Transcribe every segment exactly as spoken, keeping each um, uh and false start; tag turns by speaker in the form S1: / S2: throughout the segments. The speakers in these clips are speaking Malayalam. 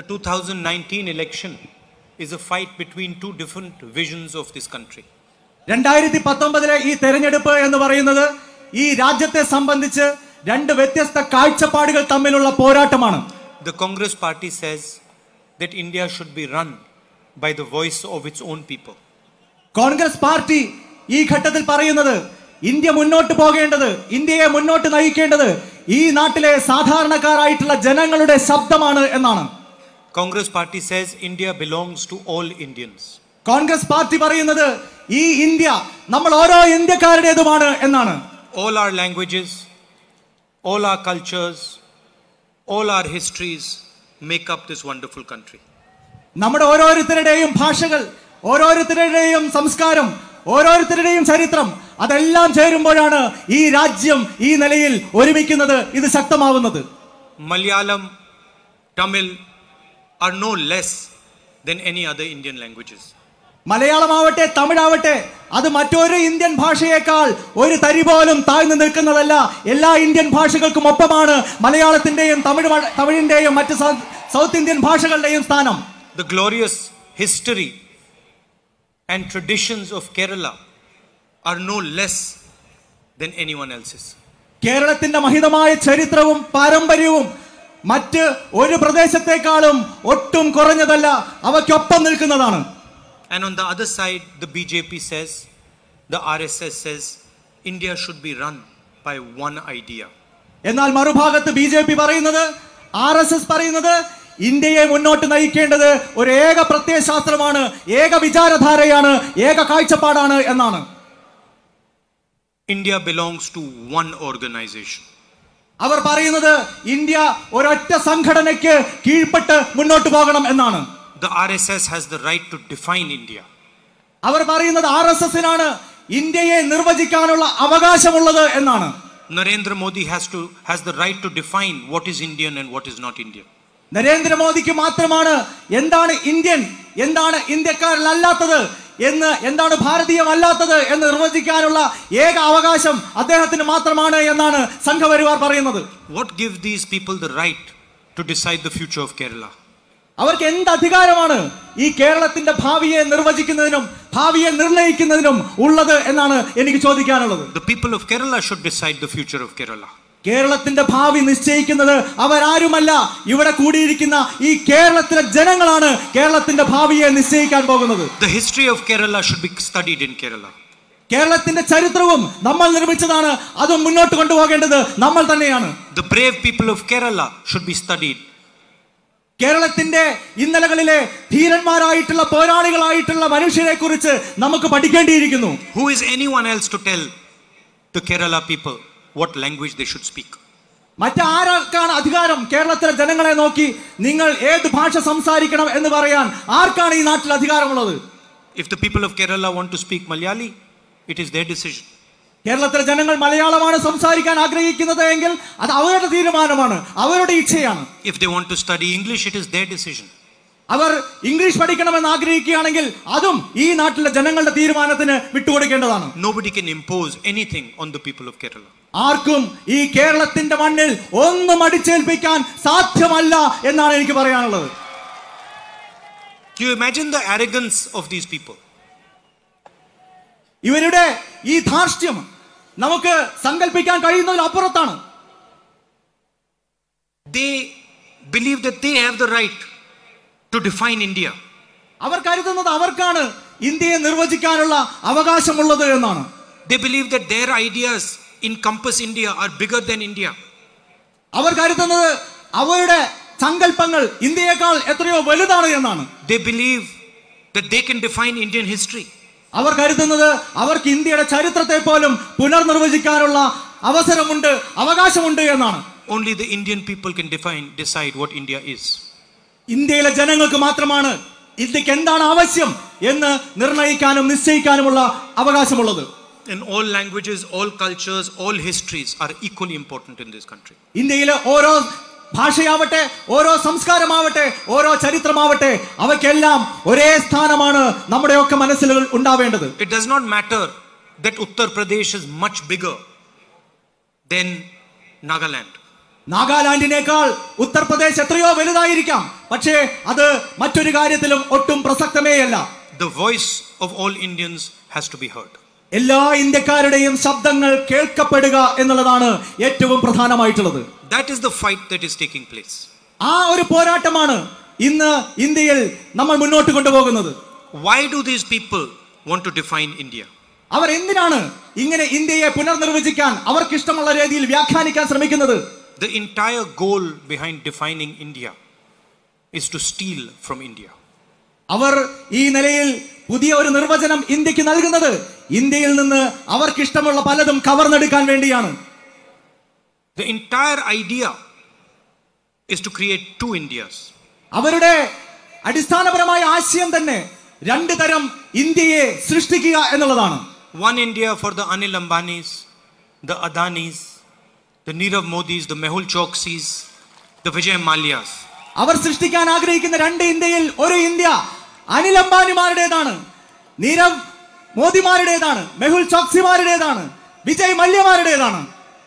S1: two thousand nineteen election is a fight between two different visions of this country.
S2: രണ്ടായിരത്തി പത്തൊമ്പതിലെ ഈ തെരഞ്ഞെടുപ്പ് എന്ന് പറയുന്നത് ഈ രാജ്യത്തെ സംബന്ധിച്ച് രണ്ട് വ്യത്യസ്ത കാഴ്ചപ്പാടുകൾ തമ്മിലുള്ള പോരാട്ടമാണ്.
S1: The Congress party says that India should be run by the voice of its own people.
S2: Congress party ഈ ഘട്ടത്തിൽ പറയുന്നത് ഇന്ത്യ മുന്നോട്ട് പോകേണ്ടത്, ഇന്ത്യയെ മുന്നോട്ട് നയിക്കേണ്ടത് ഈ നാട്ടിലെ സാധാരണക്കാരായിട്ടുള്ള ജനങ്ങളുടെ ശബ്ദമാണ് എന്നാണ്.
S1: Congress party says India belongs to all Indians.
S2: Congress party പറയുന്നത് ഈ ഇന്ത്യ നമ്മൾ ഓരോ ഇന്ത്യക്കാരുടേതുമാണ് എന്നാണ്.
S1: All our languages, all our cultures, all our histories make up this wonderful country.
S2: നമ്മുടെ ഓരോരുത്തരുടെയും ഭാഷകൾ, ഓരോരുത്തരുടെയും സംസ്കാരം, ഓരോരുത്തരുടെയും ചരിത്രം അതെല്ലാം ചേരുമ്പോഴാണ് ഈ രാജ്യം ഈ നിലയിൽ ഒരുമിക്കുന്നത്, ഇത് ശക്തമാവുന്നത്.
S1: Malayalam, Tamil are no less than any other Indian languages.
S2: മലയാളമാവട്ടെ തമിഴാവട്ടെ അത് മറ്റൊരു ഇന്ത്യൻ ഭാഷയേക്കാൾ ഒരു തരി പോലും താഴ്ന്നു നിൽക്കുന്നതല്ല. എല്ലാ ഇന്ത്യൻ ഭാഷകൾക്കും ഒപ്പമാണ് മലയാളത്തിന്റെയും തമിഴ് തമിഴിന്റെയും മറ്റ് സൗത്ത് ഇന്ത്യൻ ഭാഷകളുടെയും സ്ഥാനം.
S1: The glorious history and traditions of Kerala are no less than anyone else's.
S2: കേരളത്തിന്റെ മഹിതമായ ചരിത്രവും പാരമ്പര്യവും മറ്റ് ഒരു പ്രദേശത്തേക്കാളും ഒട്ടും കുറഞ്ഞതല്ല, അവയ്ക്കൊപ്പം നിൽക്കുന്നതാണ്.
S1: And on the other side, the B J P says, the R S S says, India should be run by one idea.
S2: എന്നാൽ മറുഭാഗത്ത് ബി ജെ പി പറയുന്നത്, ആർ എസ് എസ് പറയുന്നത് ഇന്ത്യയെ മുന്നോട്ട് നയിക്കേണ്ടത് ഒരു ഏക പ്രത്യയശാസ്ത്രമാണ്, ഏക വിചാരധാരയാണ്, ഏക കാഴ്ചപ്പാടാണ് എന്നാണ്.
S1: India belongs to one organization.
S2: അവർ പറയുന്നത് ഇന്ത്യ ഒരൊറ്റ സംഘടനയ്ക്ക് കീഴ്പ്പെട്ട് മുന്നോട്ട് പോകണം എന്നാണ്.
S1: The R S S has the right to define India.
S2: അവർ പറയുന്നത് ആർ എസ് എസിനാണ് ഇന്ത്യയെ നിർവചിക്കാനുള്ള അവകാശമുള്ളത് എന്നാണ്.
S1: Narendra Modi has to has the right to define what is Indian and what is not Indian.
S2: നരേന്ദ്രമോദിക്ക് മാത്രമാണ് എന്താണ് ഇന്ത്യൻ, എന്താണ് ഇന്ത്യക്കാരിലല്ലാത്തത് എന്ന്, എന്താണ് ഭാരതീയമല്ലാത്തത് എന്ന് നിർവചിക്കാനുള്ള ഏക അവകാശം അദ്ദേഹത്തിന് മാത്രമാണ് എന്നാണ് സംഘപരിവാർ പറയുന്നത്.
S1: What gives these people the right to decide the future of Kerala?
S2: അവർക്ക് എന്ത് അധികാരമാണ് ഈ കേരളത്തിന്റെ ഭാവിയെ നിർവചിക്കുന്നതിനും ഭാവിയെ നിർണയിക്കുന്നതിനും ഉള്ളത് എന്നാണ് എനിക്ക് ചോദിക്കാനുള്ളത്.
S1: The people of Kerala should decide the future of Kerala.
S2: കേരളത്തിന്റെ ഭാവി നിശ്ചയിക്കുന്നത് അവരാരുമല്ല, ഇവിടെ കൂടിയിരിക്കുന്ന ഈ കേരളത്തിലെ ജനങ്ങളാണ് കേരളത്തിന്റെ ഭാവിയെ നിശ്ചയിക്കാൻ പോകുന്നത്.
S1: The history of Kerala should be studied in Kerala.
S2: കേരളത്തിന്റെ ചരിത്രവും നമ്മൾ നിർമ്മിച്ചതാണ്, അതും മുന്നോട്ട് കൊണ്ടുപോകേണ്ടത് നമ്മൾ തന്നെയാണ്.
S1: The brave people of Kerala should be studied.
S2: കേരളത്തിന്റെ ഇന്നലകളിലെ ധീരന്മാരായിട്ടുള്ള പോരാളികളായിട്ടുള്ള മനുഷ്യരെ കുറിച്ച് നമുക്ക് പഠിക്കേണ്ടിയിരിക്കുന്നു.
S1: Who is anyone else to tell the Kerala people what language they should speak?
S2: മറ്റാർക്കാണ് അധികാരം കേരളത്തിലെ ജനങ്ങളെ നോക്കി നിങ്ങൾ ഏത് ഭാഷ സംസാരിക്കണം എന്ന് പറയാൻ? ആർക്കാണ് ഈ നാട്ടിൽ അധികാരമുള്ളത്?
S1: If the people of Kerala want to speak Malayali, it is their decision.
S2: കേരളത്തിലെ ജനങ്ങൾ മലയാളമാണ് സംസാരിക്കാൻ ആഗ്രഹിക്കുന്നത് എങ്കിൽ അത് അവരുടെ തീരുമാനമാണ്, അവരുടെ ഇച്ഛയാണ്.
S1: If they want to study English, it is their decision.
S2: അവർ ഇംഗ്ലീഷ് പഠിക്കണമെന്ന് ആഗ്രഹിക്കുകയാണെങ്കിൽ അതും ഈ നാട്ടിലെ ജനങ്ങളുടെ തീരുമാനത്തിന് വിട്ടുകൊടുക്കേണ്ടതാണ്.
S1: Nobody can impose anything on the people of Kerala.
S2: ആർക്കും ഈ കേരളത്തിന്റെ മണ്ണിൽ ഒന്നും അടിച്ചേൽപ്പിക്കാൻ സാധ്യമല്ല എന്നാണ് എനിക്ക് പറയാനുള്ളത്.
S1: Do you imagine the arrogance of these people?
S2: ഇവരുടെ ഈ ധാർഷ്ട്യം നമുക്ക് സങ്കല്പിക്കാൻ കഴിയുന്നതിൽ അപ്പുറത്താണ്.
S1: They believe that they have the right to define India.
S2: അവർ കരുതുന്നത് അവർക്കാണ് ഇന്ത്യയെ നിർവചിക്കാനുള്ള അവകാശമുള്ളത് എന്നാണ്.
S1: They believe that their ideas encompass India, are bigger than India.
S2: അവർ കരുതുന്നത് അവരുടെ സങ്കല്പങ്ങൾ ഇന്ത്യയേക്കാൾ എത്രയോ വലുതാണ് എന്നാണ്.
S1: They believe that they can define Indian history.
S2: അവർ കരുതുന്നത് അവർക്ക് ഇന്ത്യയുടെ ചരിത്രത്തെ പോലും പുനർനിർവചിക്കാനുള്ള അവസരമുണ്ട്, അവകാശമുണ്ട് എന്നാണ്.
S1: Only the Indian people can define, decide what India is.
S2: ഇന്ത്യയിലെ ജനങ്ങൾക്ക് മാത്രമാണ് ഇന്ത്യക്ക് എന്താണ് ആവശ്യം എന്ന് നിർണയിക്കാനും നിശ്ചയിക്കാനുമുള്ള അവകാശമുള്ളത്.
S1: And all languages, all cultures, all histories are equally important in this country.
S2: ഇന്ത്യയിലെ ഓരോ ഭാഷയാവട്ടെ, ഓരോ സംസ്കാരമാവട്ടെ, ഓരോ ചരിത്രമാവട്ടെ, അവയ്ക്കെല്ലാം ഒരേ സ്ഥാനമാണ് നമ്മുടെയൊക്കെ മനസ്സിൽ ഉണ്ടാവേണ്ടത്.
S1: It does not matter that Uttar Pradesh is much bigger than Nagaland.
S2: നാഗാലാൻഡിനേക്കാൾ Uttar Pradesh എത്രയോ വലുതായിരിക്കാം, പക്ഷേ അത് മറ്റൊരു കാര്യത്തിലും ഒട്ടും പ്രസക്തമേയല്ല.
S1: The voice of all Indians has to be heard.
S2: എല്ലാ ഇന്ത്യക്കാരുടെയും ശബ്ദങ്ങൾ കേൾക്കപ്പെടുക എന്നുള്ളതാണ് ഏറ്റവും പ്രധാനമായിട്ടുള്ളത്.
S1: That is the fight that is taking place.
S2: ആ ഒരു പോരാട്ടമാണ് ഇന്ന് ഇന്ത്യയിൽ നമ്മൾ മുന്നോട്ട് കൊണ്ടുപോകുന്നത്.
S1: Why do these people want to define India?
S2: അവർ എന്തിനാണ് ഇങ്ങനെ ഇന്ത്യയെ പുനർനിർവചിക്കാൻ അവർക്ക് ഇഷ്ടമുള്ള രീതിയിൽ വ്യാഖ്യാനിക്കാൻ ശ്രമിക്കുന്നത്?
S1: The entire goal behind defining India is to steal from India.
S2: അവർ ഈ നിലയിൽ പുതിയ ഒരു നിർവചനം ഇന്ത്യക്ക് നൽകുന്നത് ഇന്ത്യയിൽ നിന്ന് അവർക്ക് ഇഷ്ടമുള്ള പലതും കവർന്നെടുക്കാൻ വേണ്ടിയാണ്.
S1: The entire idea is to create two Indias.
S2: അവരുടെ അടിസ്ഥാനപരമായ ആശയം തന്നെ രണ്ട് തരം ഇന്ത്യയെ സൃഷ്ടിക്കുക എന്നുള്ളതാണ്.
S1: One India for the Anil Ambanis, the Adanis, the Nirav Modis, the Mehul Choksis, the Vijay Malias.
S2: അവർ സൃഷ്ടിക്കാൻ ആഗ്രഹിക്കുന്ന രണ്ട് ഇന്ത്യയിൽ ഒരു ഇന്ത്യ അനിൽ അംബാനിമാരുടേതാണ്, നീരവ് മോദിമാരുടേതാണ്, മെഹുൽ ചോക്സിമാരുടേതാണ്, വിജയ് മല്യമാരുടേതാണ്.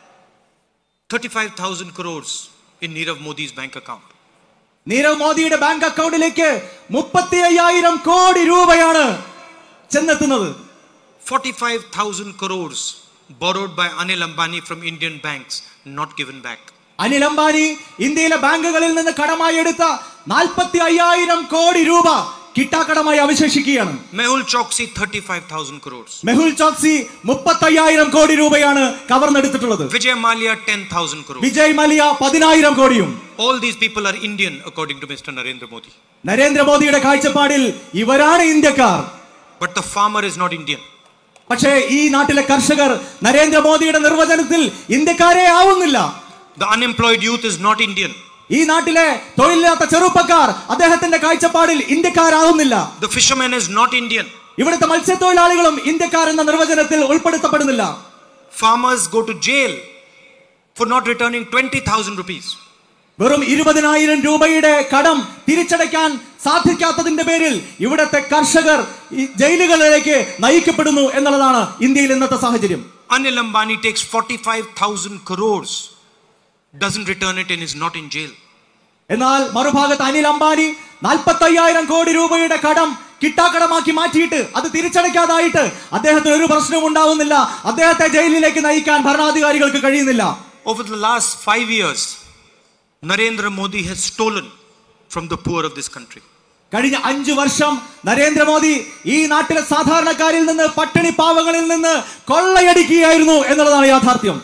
S1: thirty-five thousand crores in Nirav Modi's bank account.
S2: Nirav മോദിയുടെ ബാങ്ക് അക്കൗണ്ടിലേക്ക് മുപ്പത്തി അയ്യായിരം കോടി രൂപയാണ് ചെന്നെത്തുന്നത്.
S1: forty-five thousand crores borrowed by Anil Ambani from Indian banks, not given back.
S2: Anil Ambani ഇന്ത്യയിലെ ബാങ്കുകളിൽ നിന്ന് കടമായി എടുത്ത നാൽപ്പത്തി അയ്യായിരം കോടി രൂപ കിട്ടാക്കടമായി അവശേഷിക്കുകയാണ്.
S1: Mehul Choksi thirty-five thousand crores.
S2: Mehul Choksi മുപ്പത്തി അയ്യായിരം കോടി രൂപയാണ് കവർന്നെടുത്തിട്ടുള്ളത്.
S1: Vijay Malia ten thousand crores.
S2: Vijay Mallya പതിനായിരം കോടിയും.
S1: All these people are Indian according to Mister Narendra Modi.
S2: നരേന്ദ്രമോദിയുടെ കാഴ്ചപ്പാടിൽ ഇവരാണ് ഇന്ത്യക്കാർ.
S1: But the farmer is not Indian.
S2: പക്ഷേ ഈ നാട്ടിലെ കർഷകർ നരേന്ദ്രമോദിയുടെ നിർവചനത്തിൽ ഇന്ത്യക്കാരെ ആവുന്നില്ല.
S1: The unemployed youth is not Indian.
S2: ഈ നാട്ടിലെ തൊഴിലില്ലാത്ത ചെറുപ്പക്കാർ അദ്ദേഹത്തിന്റെ കാഴ്ചപ്പാടിൽ ഇന്ത്യക്കാരാവുന്നില്ല.
S1: The fisherman is not Indian.
S2: ഇവിടുത്തെ മത്സ്യത്തൊഴിലാളികളും ഇന്ത്യക്കാർ എന്ന നിർവചനത്തിൽ ഉൾപ്പെടുത്തപ്പെടുന്നില്ല.
S1: Farmers go to jail for not returning twenty thousand rupees.
S2: വെറും ഇരുപതിനായിരം രൂപയുടെ കടം തിരിച്ചടയ്ക്കാൻ സാധിക്കാത്തതിന്റെ പേരിൽ ഇവിടത്തെ കർഷകർ ജയിലുകളിലേക്ക് നയിക്കപ്പെടുന്നു എന്നുള്ളതാണ് ഇന്ത്യയിൽ ഇന്നത്തെ സാഹചര്യം.
S1: Anil Ambani takes forty-five thousand crores, doesn't return it and is not in jail.
S2: എന്നാൽ മറുഭാഗത്ത് അനിൽ അംബാനി നാൽപ്പത്തി അയ്യായിരം കോടി രൂപയുടെ കടം കിട്ടാക്കടമാക്കി മാറ്റിയിട്ട് അത് തിരിച്ചടയ്ക്കാതായിട്ട് അദ്ദേഹത്തിന് ഒരു പ്രശ്നവും ഉണ്ടാവുന്നില്ല. അദ്ദേഹത്തെ ജയിലിലേക്ക് നയിക്കാൻ ഭരണാധികാരികൾക്ക് കഴിയുന്നില്ല.
S1: Over the last five years, Narendra Modi has stolen from the poor of this country.
S2: കഴിഞ്ഞ അഞ്ചു വർഷം നരേന്ദ്രമോദി ഈ നാട്ടിലെ സാധാരണക്കാരിൽ നിന്ന്, പട്ടിണി പാവങ്ങളിൽ നിന്ന് കൊള്ളയടിക്കുകയായിരുന്നു എന്നുള്ളതാണ് യാഥാർത്ഥ്യം.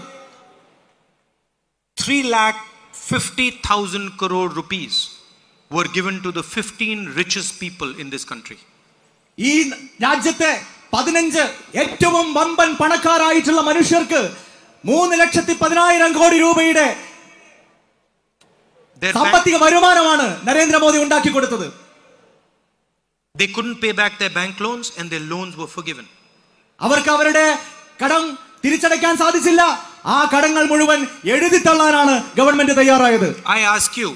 S1: three lakh fifty thousand crore rupees were given to the fifteen richest people in this country.
S2: ഈ രാജ്യത്തെ പതിനഞ്ച് ഏറ്റവും വമ്പൻ പണക്കാരായിട്ടുള്ള മനുഷ്യർക്ക് മൂന്ന് ലക്ഷത്തി പതിനായിരം കോടി രൂപയുടെ സാമ്പത്തിക വരുമാനമാണ് നരേന്ദ്രമോദി ഉണ്ടാക്കി കൊടുത്തത്.
S1: They couldn't pay back their bank loans and their loans were forgiven.
S2: അവർക്ക് അവരുടെ കടം തിരിച്ചടയ്ക്കാൻ സാധിച്ചില്ല. ആ കടങ്ങൾ മുഴുവൻ എഴുതിത്തള്ളാനാണ് ഗവൺമെന്റ് തയ്യാറായത്.
S1: I ask you,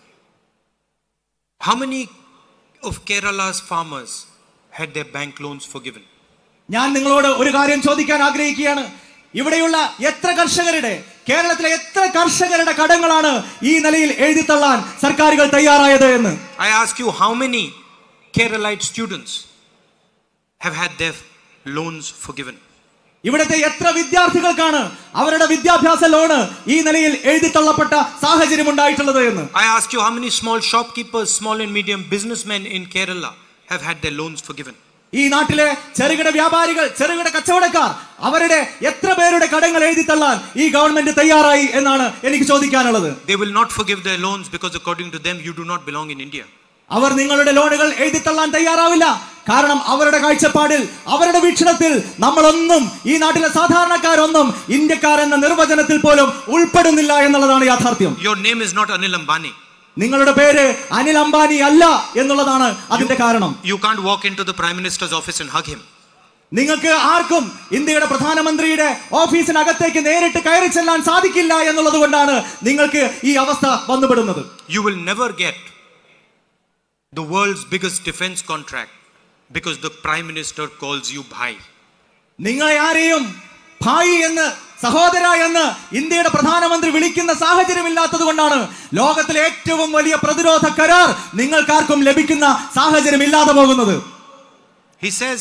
S1: how many of Kerala's farmers had their bank loans forgiven?
S2: ഞാൻ നിങ്ങളോട് ഒരു കാര്യം ചോദിക്കാൻ ആഗ്രഹിക്കുകയാണ്. ഇവിടെയുള്ള എത്ര കർഷകരുടെ, കേരളത്തിലെ എത്ര കർഷകരുടെ കടങ്ങളാണ് ഈ നിലയിൽ എഴുതിത്തള്ളാൻ സർക്കാരുകൾ തയ്യാറായത് എന്ന്?
S1: I ask you, how many Keralite students have had their loans forgiven?
S2: ഇവിടുത്തെ എത്ര വിദ്യാർത്ഥികൾക്കാണ് അവരുടെ വിദ്യാഭ്യാസ ലോണ് ഈ നിലയിൽ എഴുതിത്തള്ളപ്പെട്ട സാഹചര്യം ഉണ്ടായിട്ടുള്ളത് എന്ന്?
S1: I ask you, how many small shopkeepers, small and medium businessmen in Kerala have had their loans forgiven?
S2: ഈ നാട്ടിലെ ചെറുകിട വ്യാപാരികൾ, ചെറുകിട കച്ചവടക്കാർ, അവരുടെ എത്ര പേരുടെ കടങ്ങൾ എഴുതിത്തള്ളാൻ ഈ ഗവൺമെന്റ് തയ്യാറായി എന്നാണ് എനിക്ക് ചോദിക്കാനുള്ളത്.
S1: They will not forgive their loans because according to them you do not belong in India.
S2: അവർ നിങ്ങളുടെ ലോണുകൾ എഴുതിത്തള്ളാൻ തയ്യാറാവില്ല. കാരണം അവരുടെ കാഴ്ചപ്പാടിൽ, അവരുടെ വീക്ഷണത്തിൽ നമ്മളൊന്നും, ഈ നാട്ടിലെ സാധാരണക്കാരൊന്നും ഇന്ത്യക്കാർ എന്ന നിർവചനത്തിൽ പോലും ഉൾപ്പെടുന്നില്ല എന്നുള്ളതാണ് യാഥാർത്ഥ്യം.
S1: Your name is not Anil Ambani.
S2: നിങ്ങളുടെ പേര് അനിൽ അംബാനി അല്ല എന്നുള്ളതാണ് അതിന്റെ കാരണം.
S1: You can't walk into the Prime Minister's office and hug him.
S2: നിങ്ങൾക്ക് ആർക്കും ഇന്ത്യയുടെ പ്രധാനമന്ത്രിയുടെ ഓഫീസിനകത്തേക്ക് നേരിട്ട് കയറി ചെല്ലാൻ സാധിക്കില്ല എന്നുള്ളത് കൊണ്ടാണ് നിങ്ങൾക്ക് ഈ അവസ്ഥ വന്നുപെടുന്നത്.
S1: You will never get the world's biggest defense contract because the Prime Minister calls you bhai.
S2: നിങ്ങളെ ആരെയും ഭായി എന്ന് സഹോദര എന്ന് ഇന്ത്യയുടെ പ്രധാനമന്ത്രി വിളിക്കുന്ന സാഹചര്യമില്ലാത്തത് കൊണ്ടാണ് ലോകത്തിലെ ഏറ്റവും വലിയ പ്രതിരോധ കരാർ നിങ്ങൾക്കാർക്കും ലഭിക്കുന്ന സാഹചര്യം ഇല്ലാതെ പോകുന്നത്.
S1: He says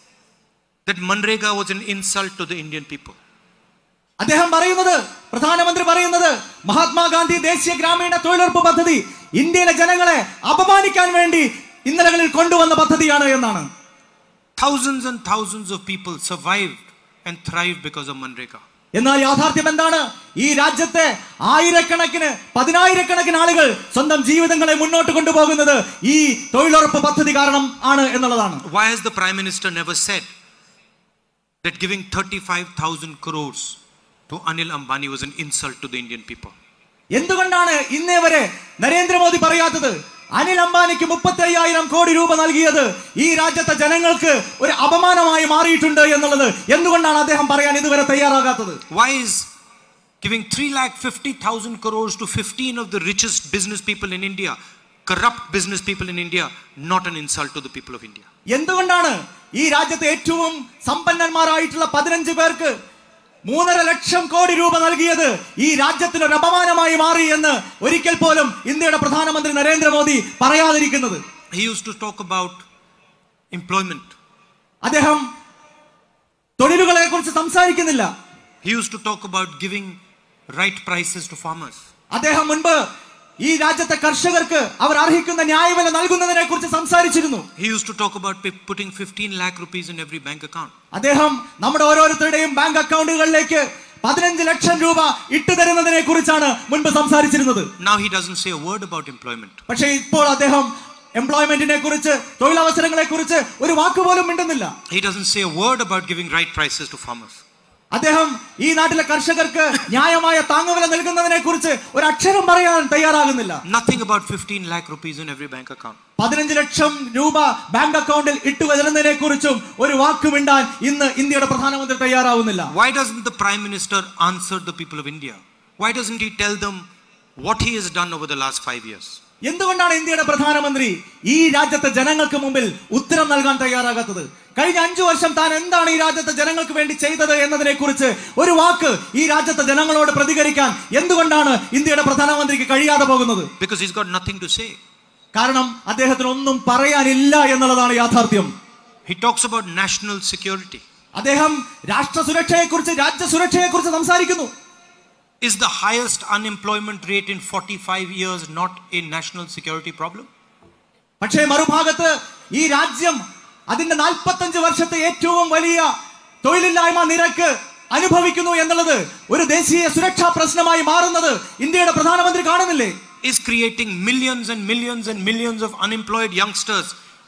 S1: that Manrega was an insult to the Indian people.
S2: അദ്ദേഹം പറയുന്നത്, പ്രധാനമന്ത്രി പറയുന്നത്, മഹാത്മാഗാന്ധി ദേശീയ ഗ്രാമീണ തൊഴിലുറപ്പ് പദ്ധതി ഇന്ത്യയിലെ ജനങ്ങളെ അപമാനിക്കാൻ വേണ്ടി ഇന്നലകളിൽ കൊണ്ടുവന്ന പദ്ധതിയാണ് എന്നാണ്.
S1: Thousands and thousands of people survived and thrived because of Manrega.
S2: എന്നാൽ യാഥാർത്ഥ്യം എന്താണ്? ഈ രാജ്യത്തെ ആയിരക്കണക്കിന് പതിനായിരക്കണക്കിന് ആളുകൾ സ്വന്തം ജീവിതങ്ങളെ മുന്നോട്ട് കൊണ്ടുപോകുന്നത് ഈ തൊഴിലുറപ്പ് പദ്ധതി കാരണം ആണ് എന്നുള്ളതാണ്.
S1: Why has the Prime Minister never said that giving thirty-five thousand crores to Anil Ambani was an insult to the Indian people?
S2: എന്തുകൊണ്ടാണ് ഇന്നേ വരെ നരേന്ദ്രമോദി പറയാത്തത് അനിൽ അംബാനിക്ക് മുപ്പത്തി അയ്യായിരം കോടി രൂപ നൽകിയത് ഈ രാജ്യത്തെ ജനങ്ങൾക്ക് ഒരു അപമാനമായി മാറിയിട്ടുണ്ട് എന്നുള്ളത് എന്തുകൊണ്ടാണ് അദ്ദേഹം പറയാൻ ഇതുവരെ തയ്യാറാകാത്തത്?
S1: Why is giving three lakh fifty thousand crores to fifteen of the richest business people in India, corrupt business people in India, not an insult to the people of India?
S2: എന്തുകൊണ്ടാണ് ഈ രാജ്യത്തെ ഏറ്റവും സമ്പന്നന്മാരായിട്ടുള്ള പതിനഞ്ച് പേർക്ക് മൂന്നര ലക്ഷം കോടി രൂപ നൽകിയത് ഈ രാജ്യത്തിന് ഒരു അപമാനമായി മാറി എന്ന് ഒരിക്കൽ പോലും ഇന്ത്യയുടെ പ്രധാനമന്ത്രി Narendra Modi പറയാതിരിക്കുന്നത്?
S1: He used to talk about employment.
S2: അദ്ദേഹം തൊഴിലുകളെ കുറിച്ച് സംസാരിക്കുന്നില്ല.
S1: He used to talk about giving right prices to farmers.
S2: അദ്ദേഹം മുൻപ് ഈ രാജ്യത്തെ കർഷകർക്ക് അവർ അർഹിക്കുന്ന ന്യായവില നൽകുന്നതിനെ കുറിച്ച് സംസാരിച്ചിരുന്നു.
S1: He used to talk about putting fifteen lakh rupees in every bank account.
S2: അദ്ദേഹം നമ്മുടെ ഓരോരുത്തരുടെയും ബാങ്ക് അക്കൗണ്ടുകളിലേക്ക് പതിനഞ്ച് ലക്ഷം രൂപ ഇട്ടു തരുന്നതിനെ കുറിച്ചാണ് മുൻപ് സംസാരിച്ചിരുന്നത്.
S1: Now he doesn't say a word about employment.
S2: പക്ഷേ ഇപ്പോൾ അദ്ദേഹം എംപ്ലോയ്മെന്റിനെ കുറിച്ച്, തൊഴിലവസരങ്ങളെ കുറിച്ച് ഒരു വാക്ക് പോലും മിണ്ടുന്നില്ല.
S1: He doesn't say a word about giving right prices to farmers.
S2: അദ്ദേഹം ഈ നാട്ടിലെ കർഷകർക്ക് ന്യായമായ താങ്ങുവില നൽകുന്നതിനെ കുറിച്ച് ഒരു അക്ഷരം പറയാൻ തയ്യാറാകുന്നില്ല.
S1: Nothing about fifteen lakh rupees in every bank account.
S2: പതിനഞ്ച് ലക്ഷം രൂപ ബാങ്ക് അക്കൗണ്ടിൽ ഇട്ടു വരുന്നതിനെ കുറിച്ചും ഒരു വാക്ക് മിണ്ടാൻ ഇന്ന് ഇന്ത്യയുടെ പ്രധാനമന്ത്രി തയ്യാറാവുന്നില്ല.
S1: Why doesn't the Prime Minister answer the people of India? Why doesn't he tell them what he has done over the last five years?
S2: എന്തുകൊണ്ടാണ് ഇന്ത്യയുടെ പ്രധാനമന്ത്രി ഈ രാജ്യത്തെ ജനങ്ങൾക്ക് മുമ്പിൽ ഉത്തരം നൽകാൻ തയ്യാറാകാത്തത്? കഴിഞ്ഞ അഞ്ചു വർഷം താൻ എന്താണ് ഈ രാജ്യത്തെ ജനങ്ങൾക്ക് വേണ്ടി ചെയ്തത് എന്നതിനെ കുറിച്ച് ഒരു വാക്ക് ഈ രാജ്യത്തെ ജനങ്ങളോട് പ്രതികരിക്കാൻ എന്തുകൊണ്ടാണ് ഇന്ത്യയുടെ പ്രധാനമന്ത്രിക്ക് കഴിയാതെ പോകുന്നത്?
S1: Because he's got nothing to say.
S2: കാരണം അദ്ദേഹത്തിന് ഒന്നും പറയാനില്ല എന്നുള്ളതാണ് യാഥാർത്ഥ്യം.
S1: He talks about national security.
S2: അദ്ദേഹം രാഷ്ട്ര സുരക്ഷയെ കുറിച്ച്, രാജ്യ സുരക്ഷയെ കുറിച്ച് സംസാരിക്കുന്നു.
S1: Is the highest unemployment rate in forty-five years not a national security problem?
S2: പക്ഷേ മറുഭാഗത്ത് ഈ രാജ്യം അതിന്റെ നാൽപ്പത്തഞ്ച് വർഷത്തെ ഏറ്റവും വലിയ തൊഴിലില്ലായ്മ നിരക്ക് അനുഭവിക്കുന്നു എന്നുള്ളത് ഒരു ദേശീയ സുരക്ഷാ പ്രശ്നമായി മാറുന്നത് ഇന്ത്യയുടെ പ്രധാനമന്ത്രി കാണുന്നില്ലേ?
S1: Is creating millions and millions and millions of unemployed youngsters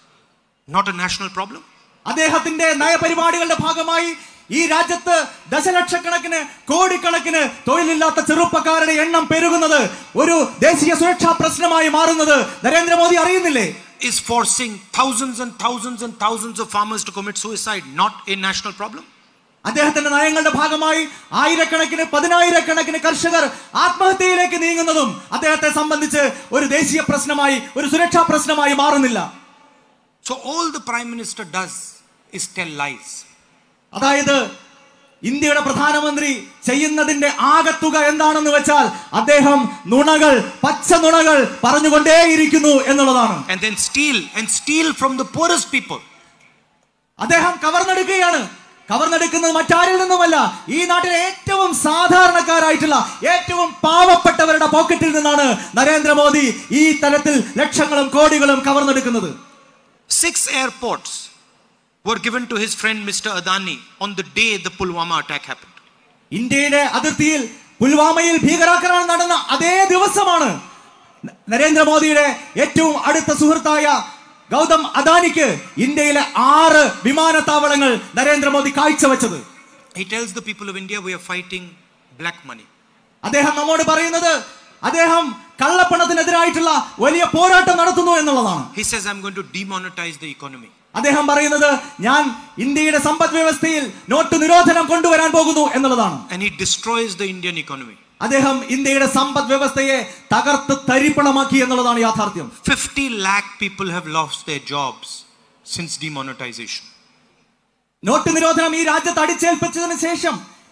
S1: not a national problem?
S2: അദ്ദേഹത്തിന്റെ നയപരിപാടികളുടെ ഭാഗമായി ഈ രാജ്യത്ത് ദശലക്ഷക്കണക്കിന് കോടിക്കണക്കിന് തൊഴിലില്ലാത്ത ചെറുപ്പക്കാരുടെ എണ്ണം പെരുകുന്നത് ഒരു ദേശീയ സുരക്ഷാ പ്രശ്നമായി മാറുന്നത് Narendra Modi അറിയുന്നില്ലേ?
S1: Is forcing thousands and thousands and thousands of farmers to commit suicide not a national problem?
S2: അദ്ദേഹത്തിന്റെ നയങ്ങളുടെ ഭാഗമായി ആയിരക്കണക്കിന് പതിനായിരക്കണക്കിന് കർഷകർ ആത്മഹത്യയിലേക്ക് നീങ്ങുന്നതും അദ്ദേഹത്തെ സംബന്ധിച്ച് ഒരു ദേശീയ പ്രശ്നമായി, ഒരു സുരക്ഷാ പ്രശ്നമായി മാറുന്നില്ല.
S1: So all the Prime Minister does is tell lies.
S2: അതായത് ഇന്ത്യയുടെ പ്രധാനമന്ത്രി ചെയ്യുന്നതിന്റെ ആകത്തുക എന്താണെന്ന് വെച്ചാൽ അദ്ദേഹം നുണകൾ, പച്ച നുണകൾ പറഞ്ഞുകൊണ്ടേയിരിക്കുന്നു എന്നുള്ളതാണ്.
S1: And then steal and steal from the poorest people.
S2: അദ്ദേഹം കവർന്നെടുക്കുകയാണ്. കവർന്നെടുക്കുന്നത് മറ്റാരിൽ നിന്നുമല്ല, ഈ നാട്ടിലെ ഏറ്റവും സാധാരണക്കാരായിട്ടുള്ള ഏറ്റവും പാവപ്പെട്ടവരുടെ പോക്കറ്റിൽ നിന്നാണ് നരേന്ദ്രമോദി ഈ തലത്തിൽ ലക്ഷങ്ങളും കോടികളും കവർന്നെടുക്കുന്നത്.
S1: Six airports were given to his friend Mister Adani on the day the Pulwama attack happened.
S2: ഇന്ത്യയുടെ അതിർത്തിയിൽ പുൽവാമയിൽ ഭീകരാക്രമണം നടന്ന അതേ ദിവസമാണ് നരേന്ദ്രമോദിയുടെ ഏറ്റവും അടുത്ത സുഹൃത്തായ ഗൗതം അദാനിക്ക് ഇന്ത്യയിലെ ആറ് വിമാനത്താവളങ്ങൾ നരേന്ദ്രമോദി കാഴ്ചവെച്ചത്.
S1: He tells the people of India we are fighting black money.
S2: അദ്ദേഹം നമ്മോട് പറയുന്നത് അദ്ദേഹം കള്ളപ്പണത്തിനെതിരായിട്ടുള്ള വലിയ പോരാട്ടം നടത്തുന്നു എന്നുള്ളതാണ്.
S1: He says I'm going to demonetize the economy.
S2: അദ്ദേഹം പറയുന്നത് ഞാൻ ഇന്ത്യയുടെ സമ്പദ് വ്യവസ്ഥയിൽ നോട്ട് നിരോധനം കൊണ്ടുവരാൻ പോകുന്നു എന്നുള്ളതാണ്.
S1: And he destroys the Indian economy.
S2: അദ്ദേഹം ഇന്ത്യയുടെ സമ്പദ് വ്യവസ്ഥയെ തകർത്ത് തരിപ്പണമാക്കി എന്നുള്ളതാണ് യാഥാർത്ഥ്യം.
S1: fifty lakh people have lost their jobs since demonetization.
S2: Note നിരോധനം ഈ രാജ്യത്ത് അടിച്ചേൽപ്പിച്ചതിന് ശേഷം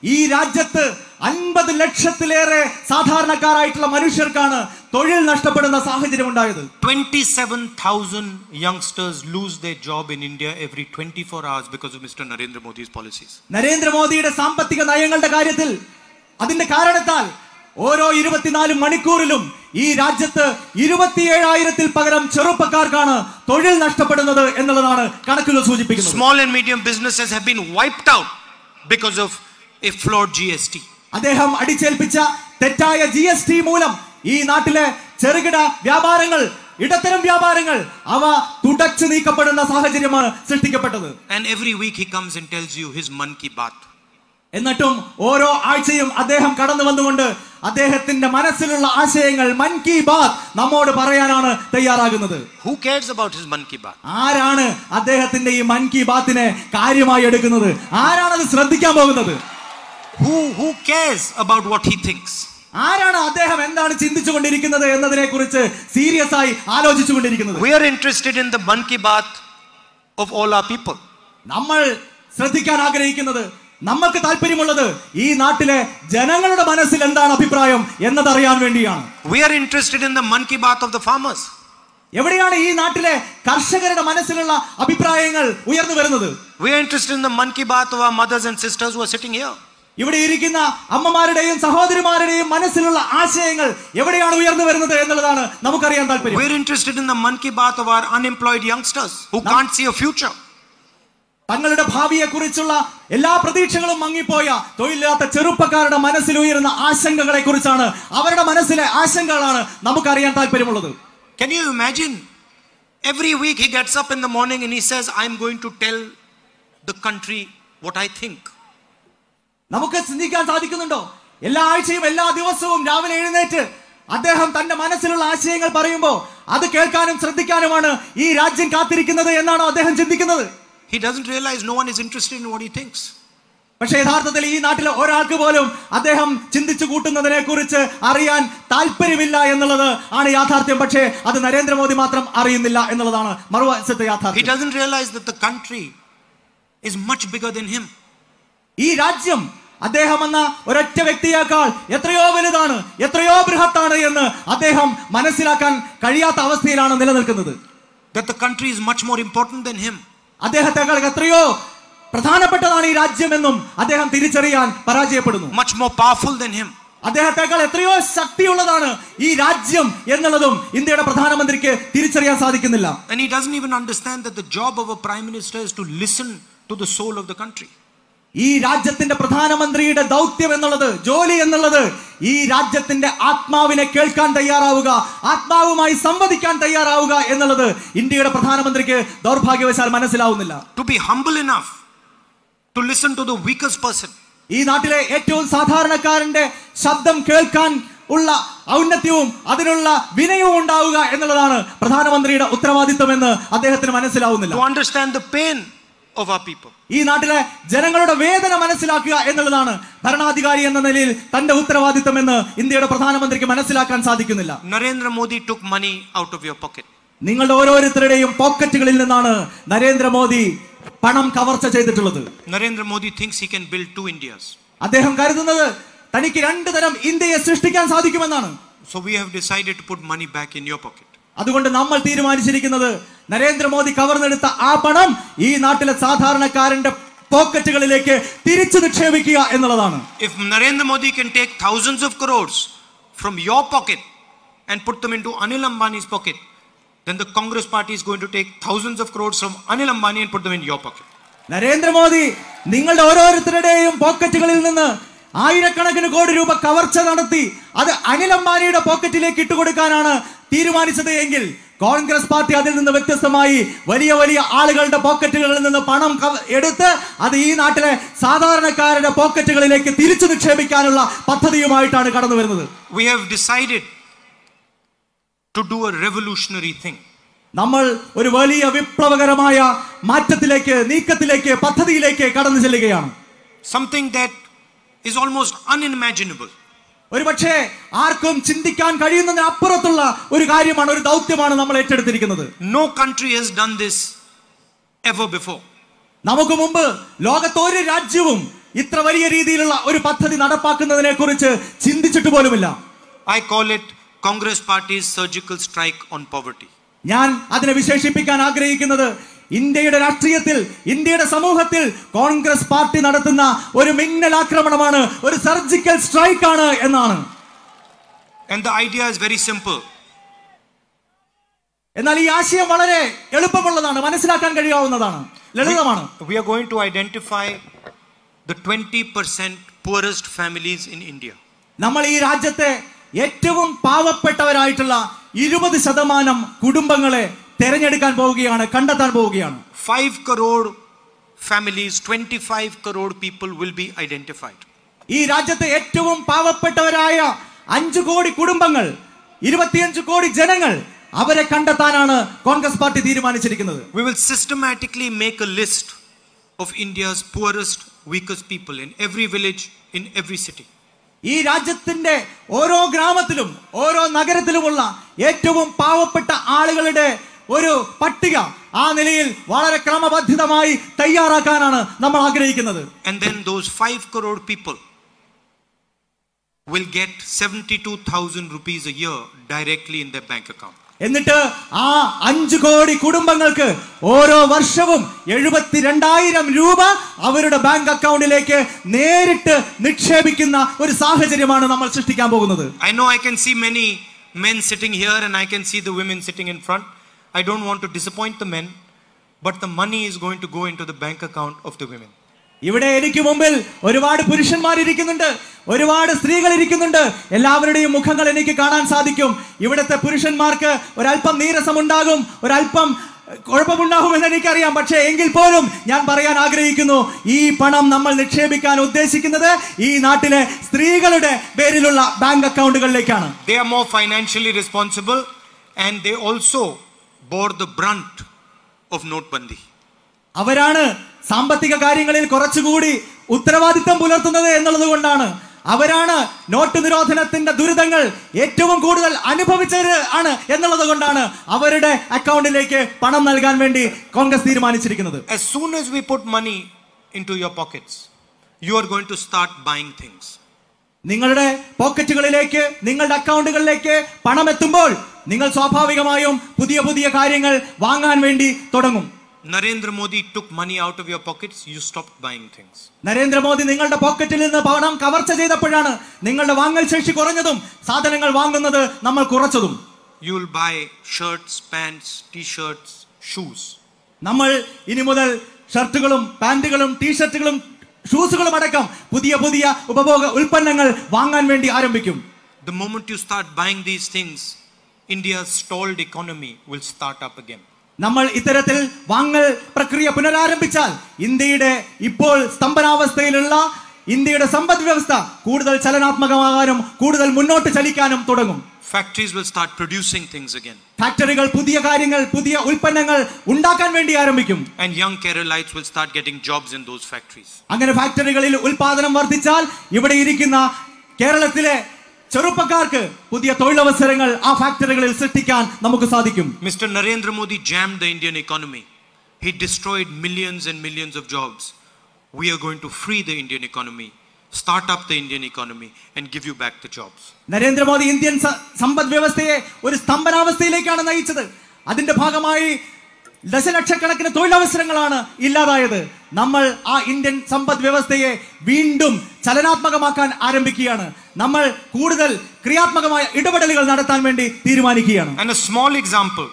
S2: ഈ രാജ്യത്ത് അൻപത് ലക്ഷത്തിലേറെ സാധാരണക്കാരായിട്ടുള്ള മനുഷ്യർക്കാണ് തൊഴിൽ നഷ്ടപ്പെടുന്ന സാഹചര്യം ഉണ്ടായത്.
S1: twenty-seven thousand youngsters lose their job in India every twenty-four hours because of Mister Narendra Modi's policies.
S2: നരേന്ദ്രമോദിയുടെ സാമ്പത്തിക നയങ്ങളുടെ കാര്യത്തിൽ അതിന്റെ കാരണത്താൽ ഓരോ ഇരുപത്തിനാല് മണിക്കൂറിലും ഈ രാജ്യത്ത് ഇരുപത്തിയേഴായിരത്തിൽ പകരം ചെറുപ്പക്കാർക്കാണ് തൊഴിൽ നഷ്ടപ്പെടുന്നത് എന്നുള്ളതാണ് കണക്കുകൾ സൂചിപ്പിക്കുന്നത്.
S1: Small and medium businesses have been wiped out because of a flawed G S T.
S2: അദ്ദേഹം അടിച്ചേൽപ്പിച്ച തെറ്റായ ജി എസ് ടി മൂലം ഈ നാട്ടിലെ ചെറുകിട വ്യാപാരങ്ങൾ, ഇടത്തരം വ്യാപാരങ്ങൾ അവ തുടച്ചു നീക്കപ്പെടുന്ന സാഹചര്യമാണ് സൃഷ്ടിക്കപ്പെട്ടത്.
S1: And every week he comes and tells you his Mann Ki Baat.
S2: എന്നിട്ടും ഓരോ ആഴ്ചയും അദ്ദേഹം കടന്നു വന്നുകൊണ്ട് അദ്ദേഹത്തിന്റെ മനസ്സിലുള്ള ആശയങ്ങൾ മൻ കി ബാത്ത് നമ്മോട് പറയാനാണ് തയ്യാറാകുന്നത്.
S1: Who cares about his Mann Ki Baat?
S2: ആരാണ് അദ്ദേഹത്തിന്റെ ഈ മൻ കി ബാത്തിനെ കാര്യമായി എടുക്കുന്നത്? ആരാണ് അത് ശ്രദ്ധിക്കാൻ പോകുന്നത്?
S1: Who who cares about what he thinks?
S2: ആരാണ് അദ്ദേഹം എന്താണ് ചിന്തിച്ചുകൊണ്ടിരിക്കുന്നത് എന്നതിനെ കുറിച്ച് സീരിയസ് ആയി ആലോചിച്ചുകൊണ്ടിരിക്കുന്നത്?
S1: We are interested in the Mann Ki Baat of all our people.
S2: നമ്മൾ ശ്രദ്ധിക്കാൻ ആഗ്രഹിക്കുന്നത്, നമുക്ക് താല്പര്യമുള്ളത് ഈ നാട്ടിലെ ജനങ്ങളുടെ മനസ്സിൽ എന്താണ് അഭിപ്രായം എന്നതറിയാൻ വേണ്ടിയാണ്.
S1: We are interested in the Mann Ki Baat of the farmers.
S2: എവിടെയാണ് ഈ നാട്ടിലെ കർഷകരുടെ മനസ്സിലുള്ള അഭിപ്രായങ്ങൾ ഉയർന്നു വരുന്നത്?
S1: We are interested in the Mann Ki Baat of our mothers and sisters who are sitting here.
S2: ഇവിടെ ഇരിക്കുന്ന അമ്മമാരുടെയും സഹോദരിമാരുടെയും മനസ്സിലുള്ള ആശയങ്ങൾ എവിടെയാണ് ഉയർന്നു വരുന്നത് എന്നുള്ളതാണ് നമുക്കറിയാൻ താല്പര്യം.
S1: We are interested in the Mann Ki Baat of our unemployed youngsters who can't see a future.
S2: തങ്ങളുടെ ഭാവിയെ കുറിച്ചുള്ള എല്ലാ പ്രതീക്ഷകളും മങ്ങിപ്പോയ തൊഴിലില്ലാത്ത ചെറുപ്പക്കാരുടെ മനസ്സിൽ ഉയരുന്ന ആശങ്കകളെ കുറിച്ചാണ്, അവരുടെ മനസ്സിലെ ആശങ്കകളാണ് നമുക്കറിയാൻ താല്പര്യമുള്ളത്.
S1: Can you imagine? Every week he gets up in the morning and he says, I'm going to tell the country what I think.
S2: നമുക്ക് ചിന്തിക്കാൻ സാധിക്കുന്നുണ്ടോ? എല്ലാ ആഴ്ചയും എല്ലാ ദിവസവും രാവിലെ എഴുന്നേറ്റ് അദ്ദേഹം തന്റെ മനസ്സിലുള്ള ആശയങ്ങൾ പറയുമ്പോൾ അത് കേൾക്കാനും ശ്രദ്ധിക്കാനുമാണ് ഈ രാജ്യം കാത്തിരിക്കുന്നത് എന്നാണോ അദ്ദേഹം ചിന്തിക്കുന്നത്?
S1: He doesn't realize no one is interested in what he thinks.
S2: പക്ഷേ യഥാർത്ഥത്തിൽ ഈ നാട്ടിലെ ഒരാൾക്ക് പോലും അദ്ദേഹം ചിന്തിച്ചു കൂട്ടുന്നതിനെ കുറിച്ച് അറിയാൻ താല്പര്യമില്ല എന്നുള്ളത് ആണ് യാഥാർത്ഥ്യം. പക്ഷേ അത് നരേന്ദ്രമോദി മാത്രം അറിയുന്നില്ല എന്നുള്ളതാണ് മറുവശത്തെ യാഥാർത്ഥ്യം.
S1: He doesn't realize that the country is much bigger than him.
S2: ഈ രാജ്യം അദ്ദേഹം എന്ന ഒരൊറ്റ വ്യക്തിയേക്കാൾ എത്രയോ വലുതാണ്, എത്രയോ ബൃഹത്താണ് എന്ന് അദ്ദേഹം മനസ്സിലാക്കാൻ കഴിയാത്ത അവസ്ഥയിലാണ് നിലനിൽക്കുന്നത്.
S1: That the country is much more important than him.
S2: അദ്ദേഹത്തെക്കാൾ എത്രയോ പ്രധാനപ്പെട്ടതാണ് ഈ രാജ്യമെന്നും അദ്ദേഹം തിരിച്ചറിയാൻ പരാജയപ്പെടുന്നു.
S1: Much more powerful than him.
S2: അദ്ദേഹത്തെക്കാൾ എത്രയോ ശക്തിയുള്ളതാണ് ഈ രാജ്യം എന്നുള്ളതും ഇന്ത്യയുടെ പ്രധാനമന്ത്രിക്ക് തിരിച്ചറിയാൻ സാധിക്കുന്നില്ല.
S1: And he doesn't even understand that the job of a prime minister is to listen to the soul of the country.
S2: ഈ രാജ്യത്തിന്റെ പ്രധാനമന്ത്രിയുടെ ദൗത്യം എന്നുള്ളത്, ജോലി എന്നുള്ളത് ഈ രാജ്യത്തിന്റെ ആത്മാവിനെ കേൾക്കാൻ തയ്യാറാവുക, ആത്മാവുമായി സംവദിക്കാൻ തയ്യാറാവുക എന്നുള്ളത് ഇന്ത്യയുടെ പ്രധാനമന്ത്രിക്ക് ദൗർഭാഗ്യവശാൽ മനസ്സിലാവുന്നില്ല.
S1: To be humble enough to listen to the weakest person.
S2: ഈ നാട്ടിലെ ഏറ്റവും സാധാരണക്കാരന്റെ ശബ്ദം കേൾക്കാൻ ഉള്ള ഔന്നത്യവും അതിനുള്ള വിനയവും ഉണ്ടാവുക എന്നുള്ളതാണ് പ്രധാനമന്ത്രിയുടെ ഉത്തരവാദിത്വം എന്ന് അദ്ദേഹത്തിന് മനസ്സിലാവുന്നില്ല.
S1: To understand the pain of our people.
S2: ഈ നാട്ടിലെ ജനങ്ങളുടെ വേദന മനസ്സിലാക്കുക എന്നുള്ളതാണ് ഭരണാധികാരി എന്ന നിലയിൽ തന്റെ ഉത്തരവാദിത്വം എന്ന് ഇന്ത്യയുടെ പ്രധാനമന്ത്രിക്ക് മനസ്സിലാക്കാൻ സാധിക്കുന്നില്ല.
S1: Narendra Modi took money out of your pocket.
S2: നിങ്ങളുടെ ഓരോരുത്തരുടെയും പോക്കറ്റുകളിൽ നിന്നാണ് നരേന്ദ്രമോദി പണം കവർച്ച ചെയ്തിട്ടുള്ളത്.
S1: Narendra Modi thinks he can build two Indias.
S2: അദ്ദേഹം കരുതുന്നത് തനിക്ക് രണ്ടു തരം ഇന്ത്യയെ സൃഷ്ടിക്കാൻ സാധിക്കുമെന്നാണ്.
S1: So we have decided to put money back in your pocket.
S2: അതുകൊണ്ട് നമ്മൾ തീരുമാനിച്ചിരിക്കുന്നത് നരേന്ദ്രമോദി കവർന്നെടുത്ത ആ പണം ഈ നാട്ടിലെ സാധാരണക്കാരന്റെ പോക്കറ്റുകളിലേക്ക് തിരിച്ചു നിക്ഷേപിക്കുക എന്നുള്ളതാണ്.
S1: If Narendra Modi can take thousands of crores from your pocket and put them into Anil Ambani's pocket, then the Congress party is going to take thousands of crores from Anil Ambani and put them in your pocket.
S2: Narendra Modi നിങ്ങളുടെ ഓരോരുത്തരുടെയും പോക്കറ്റുകളിൽ നിന്ന് ആയിരക്കണക്കിന് കോടി രൂപ കവർച്ച നടത്തി അത് അനിൽ അംബാനിയുടെ പോക്കറ്റിലേക്ക് ഇട്ടുകൊടുക്കാനാണ് തീരുമാനിച്ചത് എങ്കിൽ കോൺഗ്രസ് പാർട്ടി അതിൽ നിന്ന് വ്യത്യസ്തമായി വലിയ വലിയ ആളുകളുടെ പോക്കറ്റുകളിൽ നിന്ന് പണം എടുത്ത് അത് ഈ നാട്ടിലെ സാധാരണക്കാരുടെ പോക്കറ്റുകളിലേക്ക് തിരിച്ചു നിക്ഷേപിക്കാനുള്ള പദ്ധതിയുമായിട്ടാണ് കടന്നു വരുന്നത്.
S1: We have decided to do a revolutionary thing.
S2: നമ്മൾ ഒരു വലിയ വിപ്ലവകരമായ മാറ്റത്തിലേക്ക്, നീക്കത്തിലേക്ക്, പദ്ധതിയിലേക്ക് കടന്നു ചെല്ലുകയാണ്.
S1: Something that is almost unimaginable.
S2: ഒരുപക്ഷേ ആർക്കും ചിന്തിക്കാൻ കഴിയുന്നതിന് അപ്പുറത്തുള്ള ഒരു കാര്യമാണ്, ഒരു ദൗത്യമാണ് നമ്മൾ ഏറ്റെടുത്തിരിക്കുന്നത്.
S1: No country has done this ever before.
S2: നമുക്ക് മുമ്പ് ലോകത്ത് ഒരു രാജ്യവും ഇത്ര വലിയ രീതിയിലുള്ള ഒരു പദ്ധതി നടപ്പാക്കുന്നതിനെ കുറിച്ച് ചിന്തിച്ചിട്ട് പോലുമില്ല.
S1: I call it Congress Party's surgical strike on poverty.
S2: ഞാൻ അതിനെ വിശേഷിപ്പിക്കാൻ ആഗ്രഹിക്കുന്നത് ഇന്ത്യയുടെ രാഷ്ട്രീയത്തിൽ, ഇന്ത്യയുടെ സമൂഹത്തിൽ കോൺഗ്രസ് പാർട്ടി നടത്തുന്ന ഒരു മിന്നൽ ആക്രമണമാണ്, ഒരു സർജിക്കൽ സ്ട്രൈക്ക് ആണ് എന്നാണ്.
S1: And the idea is very simple.
S2: എന്നാൽ ഈ ആശയം വളരെ എളുപ്പമുള്ളതാണ്, മനസ്സിലാക്കാൻ കഴിയാവുന്നതാണ്, ലളിതമാണ്.
S1: We are going to identify the twenty percent poorest families in India.
S2: നമ്മൾ ഈ രാജ്യത്തെ ഏറ്റവും പാവപ്പെട്ടവരായിട്ടുള്ള ഇരുപത് ശതമാനം കുടുംബങ്ങളെ തെരഞ്ഞെടുക്കാൻ പോവുകയാണ്, കണ്ടെത്താൻ പോവുകയാണ്.
S1: Five crore families, twenty-five crore people will be identified.
S2: ഈ രാജ്യത്തെ ഏറ്റവും പാവപ്പെട്ടവരായ അഞ്ചു കോടി കുടുംബങ്ങൾ, ഇരുപത്തിയഞ്ച് കോടി ജനങ്ങൾ, അവരെ കണ്ടെത്താനാണ് കോൺഗ്രസ് പാർട്ടി തീരുമാനിച്ചിരിക്കുന്നത്.
S1: We will systematically make a list of India's poorest, weakest people in every village, in every city.
S2: ഈ രാജ്യത്തിന്റെ ഓരോ ഗ്രാമത്തിലും ഓരോ നഗരത്തിലുമുള്ള ഏറ്റവും പാവപ്പെട്ട ആളുകളുടെ ഒരു പട്ടിക ആ നിലയിൽ വളരെ ക്രമബദ്ധിതമായി തയ്യാറാക്കാനാണ് നമ്മൾ ആഗ്രഹിക്കുന്നത്.
S1: And then those five crore people will get seventy-two thousand rupees a year directly in their bank account.
S2: എന്നിട്ട് ആ അഞ്ചു കോടി കുടുംബങ്ങൾക്ക് ഓരോ വർഷവും എഴുപത്തിരണ്ടായിരം രൂപ അവരുടെ ബാങ്ക് അക്കൗണ്ടിലേക്ക് നേരിട്ട് നിക്ഷേപിക്കുന്ന ഒരു സാഹചര്യമാണ് നമ്മൾ സൃഷ്ടിക്കാൻ പോകുന്നത്.
S1: I know I can see many men sitting here and I can see the women sitting in front. I don't want to disappoint the men, but the money is going to go into the bank account of the women.
S2: ഇവിടെ എനിക്ക് മുമ്പിൽ ഒരുപാട് പുരുഷന്മാർ ഇരിക്കുന്നുണ്ട്, ഒരുപാട് സ്ത്രീകൾ ഇരിക്കുന്നുണ്ട്. എല്ലാവരുടെയും മുഖങ്ങൾ എനിക്ക് കാണാൻ സാധിക്കും. ഇവിടുത്തെ പുരുഷന്മാർക്ക് ഒരല്പം നീരസമുണ്ടാകും, ഒരല്പം കുഴപ്പമുണ്ടാകുമെന്ന് എനിക്കറിയാം. പക്ഷേ എങ്കിൽ പോലും ഞാൻ പറയാൻ ആഗ്രഹിക്കുന്നു, ഈ പണം നമ്മൾ നിക്ഷേപിക്കാൻ ഉദ്ദേശിക്കുന്നത് ഈ നാട്ടിലെ സ്ത്രീകളുടെ പേരിലുള്ള ബാങ്ക് അക്കൗണ്ടുകളിലേക്കാണ്.
S1: They are more financially responsible and they also bore the brunt of Notbandi.
S2: അവരാണ് സാമ്പത്തിക കാര്യങ്ങളിൽ കുറച്ചുകൂടി ഉത്തരവാദിത്തം പുലർത്തുന്നത് എന്നുള്ളത് കൊണ്ടാണ്, അവരാണ് നോട്ട് നിരോധനത്തിന്റെ ദുരിതങ്ങൾ ഏറ്റവും കൂടുതൽ അനുഭവിച്ചവർ ആണ് എന്നുള്ളത് കൊണ്ടാണ് അവരുടെ അക്കൗണ്ടിലേക്ക് പണം നൽകാൻ വേണ്ടി കോൺഗ്രസ് തീരുമാനിച്ചിരിക്കുന്നത്.
S1: As soon as we put money into your pockets, you are going to start buying things.
S2: നിങ്ങളുടെ പോക്കറ്റുകളിലേക്ക്, നിങ്ങളുടെ അക്കൗണ്ടുകളിലേക്ക് പണം എത്തുമ്പോൾ നിങ്ങൾ സ്വാഭാവികമായും പുതിയ പുതിയ കാര്യങ്ങൾ വാങ്ങാൻ വേണ്ടി തുടങ്ങും.
S1: Narendra Modi took money out of your pockets, you stopped buying things.
S2: Narendra Modi നിങ്ങളുടെ പോക്കറ്റിൽ നിന്ന് പണം കവർച്ച ചെയ്തപ്പോഴാണ് നിങ്ങളുടെ വാങ്ങൽ ശേഷി കുറഞ്ഞതും സാധനങ്ങൾ വാങ്ങുന്നത് നമ്മൾ കുറച്ചതും.
S1: You will buy shirts, pants, t-shirts, shoes.
S2: നമ്മൾ ഇനി മുതൽ ഷർട്ടുകളും പാന്റുകളും ടീഷർട്ടുകളും ഷൂസുകളും അടക്കം പുതിയ പുതിയ ഉപഭോഗ ഉൽപ്പന്നങ്ങൾ വാങ്ങാൻ വേണ്ടി ആരംഭിക്കും.
S1: The moment you start buying these things, India's stalled economy will start up again.
S2: നമ്മൾ ഇത്തരത്തിൽ വാങ്ങൽ പ്രക്രിയ പുനരാരംഭിച്ചാൽ ഇന്ത്യയുടെ ഇപ്പോൾ സ്തംഭനാവസ്ഥയിലുള്ള ഇന്ത്യയുടെ സമ്പദ് വ്യവസ്ഥ കൂടുതൽ ചലനാത്മകമാകാനും കൂടുതൽ മുന്നോട്ട് ചലിക്കാനും തുടങ്ങും.
S1: Factories will start producing things again.
S2: ഫാക്ടറികൾ പുതിയ കാര്യങ്ങൾ, പുതിയ ഉൽപ്പന്നങ്ങൾ ഉണ്ടാക്കാൻ വേണ്ടി ആരംഭിക്കും.
S1: And young Keralites will start getting jobs in those factories.
S2: അങ്ങനെ ഫാക്ടറികളിൽ ഉൽപാദനം വർദ്ധിച്ചാൽ ഇവിടെ ഇരിക്കുന്ന കേരളത്തിലെ ചെറുപ്പക്കാർക്ക് പുതിയ തൊഴിലവസരങ്ങൾ ആ ഫാക്ടറികളിൽ സൃഷ്ടിക്കാൻ നമുക്ക് സാധിക്കും.
S1: Mister Narendra Modi jammed the Indian economy. He destroyed millions and millions of jobs. We are going to free the Indian economy, start up the Indian economy and give you back the jobs.
S2: Narendra Modi Indian സമ്പദ് വ്യവസ്ഥയെ ഒരു സ്തംഭനാവസ്ഥയിലേക്കാണ് നയിച്ചത്. അതിന്റെ ഭാഗമായി ദശലക്ഷക്കണക്കിന് തൊഴിലവസരങ്ങളാണ് ഇല്ലാതായത്. നമ്മൾ ആ ഇന്ത്യൻ സമ്പദ് വ്യവസ്ഥയെ വീണ്ടും ചലനാത്മകമാക്കാൻ ആരംഭിക്കുകയാണ്. നമ്മൾ കൂടുതൽ ക്രിയാത്മകമായ ഇടപെടലുകൾ നടത്താൻ വേണ്ടി തീരുമാനിക്കുകയാണ്.
S1: And a small example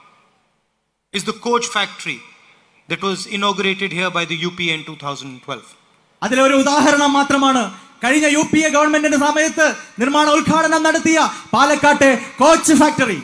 S1: is the coach factory that was inaugurated here by the U P A in two thousand twelve.
S2: അതിലൊരു ഉദാഹരണം മാത്രമാണ് കഴിഞ്ഞ യു പി എ ഗവൺമെന്റിന്റെ സമയത്ത് നിർമ്മാണ ഉദ്ഘാടനം നടത്തിയ പാലക്കാട്ടെ coach factory.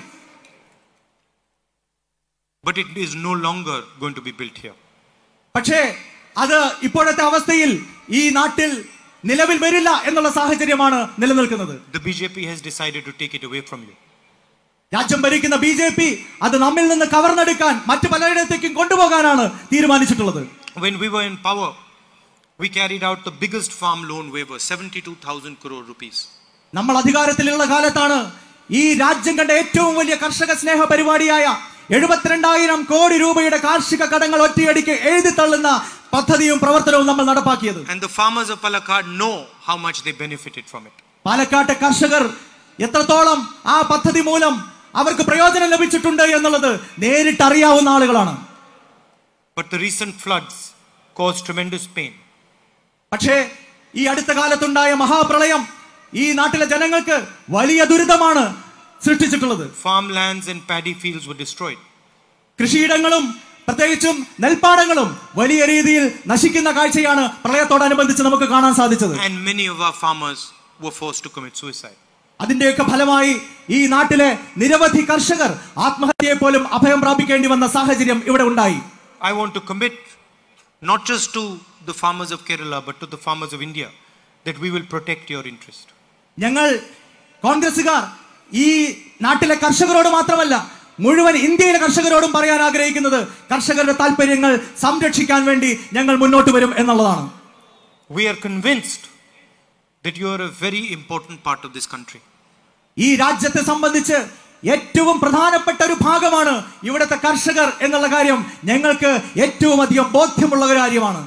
S1: But it is no longer going to be built here.
S2: പക്ഷേ അത് ഇപ്പോഴത്തെ അവസ്ഥയിൽ ഈ നാട്ടിൽ നിലവിൽ വരില്ല എന്നുള്ള സാഹചര്യമാണ് നിലനിൽക്കുന്നത്.
S1: The B J P has decided to take it away from you.
S2: രാജ്യം ഭരിക്കുന്ന ബി ജെ പി അത് നമ്മിൽ നിന്ന് കവർന്നെടുക്കാൻ മറ്റു പലയിടത്തേക്കും കൊണ്ടുപോകാനാണ് തീരുമാനിച്ചിട്ടുള്ളത്.
S1: When we were in power, we carried out the biggest farm loan waiver, seventy-two thousand crore rupees.
S2: നമ്മൾ അധികാരത്തിലുള്ള കാലത്താണ് ഈ രാജ്യം കണ്ട ഏറ്റവും വലിയ കർഷക സ്നേഹ പരിപാടിയായ എഴുപത്തിരണ്ടായിരം കോടി രൂപയുടെ കാർഷിക കടങ്ങൾ ഒറ്റയടിക്ക് എഴുതി തള്ളുന്ന പദ്ധതിയും പ്രവർത്തനവും നമ്മൾ നടപ്പാക്കിയത്.
S1: And the farmers of Palakkad know how much they benefited from it.
S2: പാലക്കാട്ടെ കർഷകർ എത്രത്തോളം ആ പദ്ധതി മൂലം അവർക്ക് പ്രയോജനം ലഭിച്ചിട്ടുണ്ട് എന്നുള്ളത് നേരിട്ട് അറിയാവുന്ന ആളുകളാണ്.
S1: But the recent floods caused tremendous pain.
S2: പക്ഷേ ഈ അടുത്ത കാലത്തുണ്ടായ മഹാപ്രളയം ഈ നാട്ടിലെ ജനങ്ങൾക്ക് വലിയ ദുരിതമാണ് സൃഷ്ടിച്ചിട്ടുള്ളത്.
S1: Farmlands and paddy fields were destroyed.
S2: കൃഷിയിടങ്ങളും പ്രത്യേകിച്ചും നെൽപ്പാടങ്ങളും വലിയ രീതിയിൽ നശിക്കുന്ന കാഴ്ചയാണ് പ്രളയത്തോടനുബന്ധിച്ച് നമുക്ക് കാണാൻ സാധിച്ചത്.
S1: And many of our farmers were forced to commit suicide.
S2: അതിന്റെയൊക്കെ ഫലമായി ഈ നാട്ടിലെ നിരവധി കർഷകർ ആത്മഹത്യയെ പോലും അഭയം പ്രാപിക്കേണ്ടി വന്ന സാഹചര്യം ഇവിടെ ഉണ്ടായി.
S1: I want to commit not just to the farmers of Kerala but to the farmers of India that we will protect your interest.
S2: ഞങ്ങൾ കോൺഗ്രസുകാർ ഈ നാട്ടിലെ കർഷകരോട് മാത്രമല്ല മുഴുവൻ ഇന്ത്യയിലെ കർഷകരോടും പറയാൻ ആഗ്രഹിക്കുന്നത് കർഷകരുടെ താല്പര്യങ്ങൾ സംരക്ഷിക്കാൻ വേണ്ടി ഞങ്ങൾ മുന്നോട്ട് വരും എന്നുള്ളതാണ്.
S1: We are convinced that you are a very important part of this country.
S2: ഈ രാജ്യത്തെ സംബന്ധിച്ച് ഏറ്റവും പ്രധാനപ്പെട്ട ഒരു ഭാഗമാണ് ഇവിടുത്തെ കർഷകർ എന്നുള്ള കാര്യം ഞങ്ങൾക്ക് ഏറ്റവും അധികം ബോധ്യമുള്ള ഒരു കാര്യമാണ്.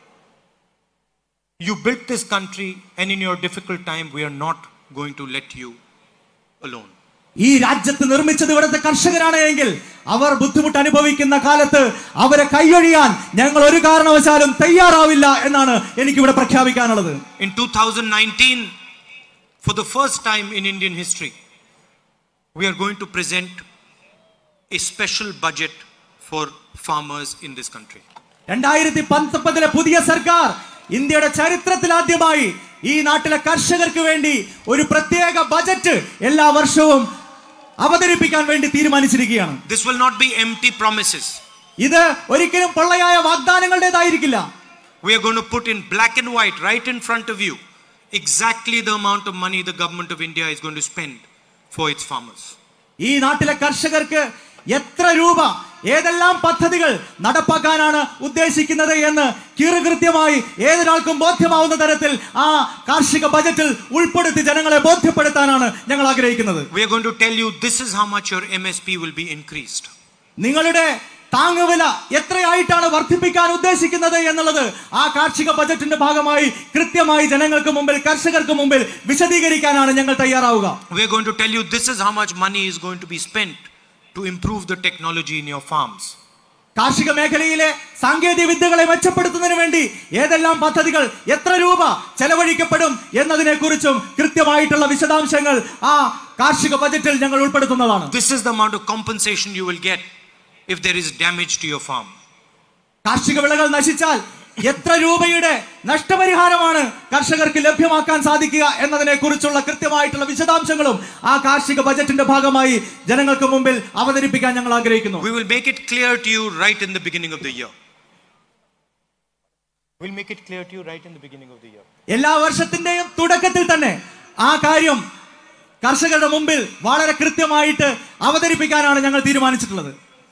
S1: You built this country and in your difficult time we are not going to let you alone.
S2: ഈ രാജ്യത്ത് നിർമ്മിച്ചത് ഇവിടുത്തെ കർഷകരാണ് എങ്കിൽ അവർ ബുദ്ധിമുട്ട് അനുഭവിക്കുന്ന കാലത്ത് അവരെ കൈയൊഴിയാൻ ഞങ്ങൾ ഒരു കാരണവശാലും തയ്യാറാവില്ല എന്നാണ് എനിക്കിവിടെ പ്രഖ്യാപിക്കാനുള്ളത്.
S1: In two thousand nineteen, for the first time in Indian history, we are going to present a special budget for farmers in this country. രണ്ടായിരത്തി പത്തൊമ്പതിലെ പുതിയ സർക്കാർ ഇന്ത്യയുടെ ചരിത്രത്തിൽ ആദ്യമായി ഈ നാട്ടിലെ കർഷകർക്ക് വേണ്ടി ഒരു പ്രത്യേക ബജറ്റ് എല്ലാ വർഷവും അവതരിപ്പിക്കാൻ വേണ്ടി തീരുമാനിച്ചിരിക്കുകയാണ്. This will not be empty promises.
S2: ഇത് ഒരിക്കലും പൊള്ളയായ വാഗ്ദാനങ്ങളുടേതായിരിക്കില്ല.
S1: We are going to put in black and white right in front of you exactly the amount of money the government of India is going to spend for its farmers.
S2: ഈ നാട്ടിലെ കർഷകർക്ക് എത്ര രൂപ ഏതെല്ലാം പദ്ധതികൾ നടപ്പാക്കാനാണ് ഉദ്ദേശിക്കുന്നത് എന്ന് കീറുകൃത്യമായി ഏതൊരാൾക്കും ബോധ്യമാവുന്ന തരത്തിൽ ആ കാർഷിക ബജറ്റിൽ ഉൾപ്പെടുത്തി ജനങ്ങളെ ബോധ്യപ്പെടുത്താനാണ് ഞങ്ങൾ ആഗ്രഹിക്കുന്നത്.
S1: We are going to tell you this is how much your M S P will be increased.
S2: നിങ്ങളുടെ താങ്ങുവില എത്രയായിട്ടാണ് വർദ്ധിപ്പിക്കാൻ ഉദ്ദേശിക്കുന്നത് എന്നുള്ളത് ആ കാർഷിക ബജറ്റിന്റെ ഭാഗമായി കൃത്യമായി ജനങ്ങൾക്ക് മുമ്പിൽ കർഷകർക്ക് മുമ്പിൽ വിശദീകരിക്കാനാണ് ഞങ്ങൾ തയ്യാറാവുക.
S1: We are going to tell you this is how much money is going to be spent to improve the technology in your farms.
S2: കാർഷിക മേഖലയിലെ സാങ്കേതിക വിദ്യകളെ മെച്ചപ്പെടുത്തുന്നതിന് വേണ്ടി ഏതെല്ലാം പദ്ധതികൾ എത്ര രൂപ ചെലവഴിക്കപ്പെടും എന്നതിനെ കുറിച്ചും കൃത്യമായിട്ടുള്ള വിശദാംശങ്ങൾ ആ കാർഷിക ബജറ്റിൽ ഞങ്ങൾ ഉൾപ്പെടുത്തുന്നതാണ്.
S1: This is the amount of compensation you will get if there is damage to your farm.
S2: കാർഷിക വിളകൾ നശിച്ചാൽ എത്ര രൂപയുടെ നഷ്ടപരിഹാരമാണ് കർഷകർക്ക് ലഭ്യമാക്കാൻ സാധിക്കുക എന്നതിനെ കുറിച്ചുള്ള കൃത്യമായിട്ടുള്ള വിശദാംശങ്ങളും ആ കാർഷിക ബജറ്റിന്റെ ഭാഗമായി ജനങ്ങൾക്ക് മുമ്പിൽ അവതരിപ്പിക്കാൻ ഞങ്ങൾ ആഗ്രഹിക്കുന്നു.
S1: We will make it clear to you right in the beginning of the year. We'll make it clear to you right in the beginning of the year.
S2: എല്ലാ വർഷത്തിന്റെയും തുടക്കത്തിൽ തന്നെ ആ കാര്യം കർഷകരുടെ മുമ്പിൽ വളരെ കൃത്യമായിട്ട് അവതരിപ്പിക്കാനാണ് ഞങ്ങൾ തീരുമാനിച്ചിട്ടുള്ളത്.